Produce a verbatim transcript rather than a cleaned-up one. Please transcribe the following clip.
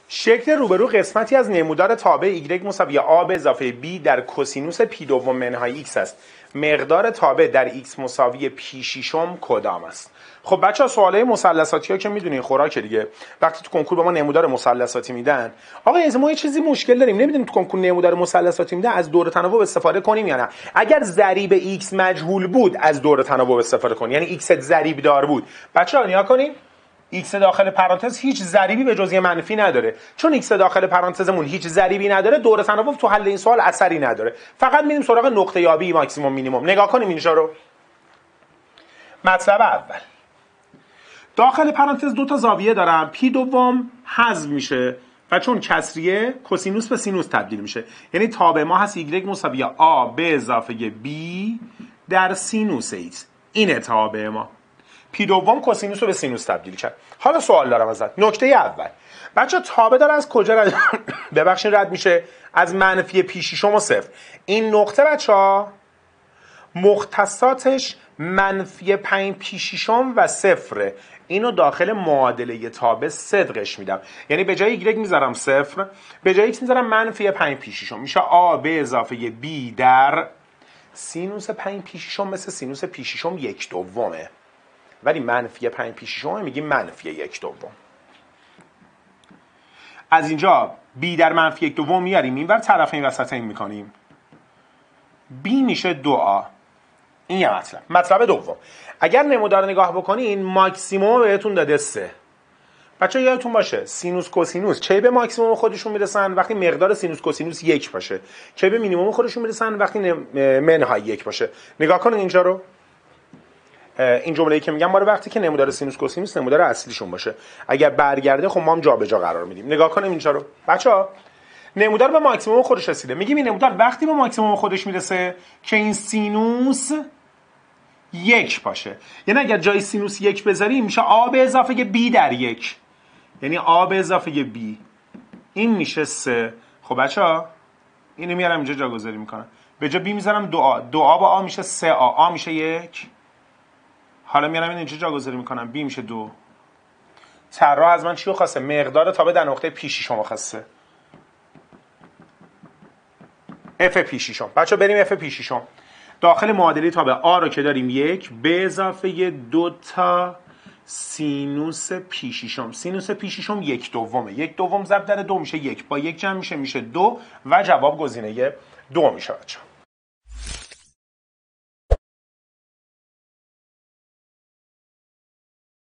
شکل روبرو قسمتی از نمودار تابع y مساوی a به اضافه b در کوسینوس پی دوم منهای x است. مقدار تابع در x مساوی پی ششم کدام است؟ خب بچه ها سوالای مثلثاتی ها که میدونین خوراک دیگه، وقتی تو کنکور به ما نمودار مثلثاتی میدن، آقا از ما یه چیزی مشکل داریم، نمیدونیم تو کنکور نمودار مثلثاتی میدن از دور تناوب استفاده کنیم یا نه. اگر ضریب x مجهول بود از دور تناوب استفاده کنیم، یعنی x ضریب دار بود. بچه ها نیا کنیم x داخل پرانتز هیچ ضریبی به جز یه منفی نداره. چون x داخل پرانتزمون هیچ ضریبی نداره، دور تناوب تو حل این سوال اثری نداره. فقط میریم سراغ نقطه یابی ماکسیمم مینیمم. نگاه کنیم اینجا رو. مطلب اول، داخل پرانتز دو تا زاویه دارم، پی دوم حذف میشه و چون کسریه کوسینوس به سینوس تبدیل میشه. یعنی تابع ما هست y مساوی a به اضافه b در سینوس x. اینه تابع ما. پی دوم کوسینوس رو به سینوس تبدیل کرد. حالا سوال دارم ازت. نکته اول، بچه تابع داره از کجا رد ببخشید رد میشه؟ از منفی پی ششم و صفر. این نقطه بچه ها مختصاتش منفی پنج پی ششم و صفره. اینو داخل معادله تابع صدقش میدم. یعنی به جای y میذارم صفر، به جای x میذارم منفی پنج پی ششم. میشه a به اضافه b در سینوس پنج پی ششم مثل سینوس پی ششم یک دومه. ولی منفی پنج پی ششم میگیم منفی یک دوم. از اینجا b در منفی یک دوم میاریم اینور طرفین وسطین میکنیم. b میشه دو آ. این یه مطلب. مطلب دوم، اگر نمودار نگاه بکنین ماکسیموم بهتون داده سه. بچه یادتون باشه سینوس کوسینوس چه به ماکسیموم خودشون میرسن وقتی مقدار سینوس کوسینوس یک باشه، چه به مینیموم خودشون میرسن وقتی منهای یک باشه. نگاه کنین اینجا رو. این جمله‌ای که میگم ماره وقتی که نمودار سینوس کوسینوس نمودار اصلیشون باشه. اگر برگرده خب ما هم جابجا قرار میدیم. نگاه کنیم اینجا رو. بچه‌ها نمودار به ماکسیموم خودش رسیده. میگیم این نمودار وقتی به ماکسیموم خودش میرسه که این سینوس یک باشه. یعنی اگر جای سینوس یک بذاریم میشه a به اضافه b در یک. یعنی a به اضافه b. این میشه سه. خب بچه‌ها اینو میارم اینجا جاگذاری میکنم. به جا b میذارم دو آ. دو آ با a میشه سه آ. a میشه یک. حالا میارم این اینجا جاگذاری میکنم. b میشه دو. طراح از من چی رو خواسته؟ مقدار تابع در نقطه پی ششم خواسته. f پی ششم. بچه‌ها بریم f پی ششم. داخل معادله تابع a رو که داریم یک به اضافه دو تا سینوس پی ششم. سینوس پی ششم یک دومه. یک دوم ضرب در دو میشه یک. با یک جمع میشه میشه دو و جواب گزینه دو میشه بچه‌ها.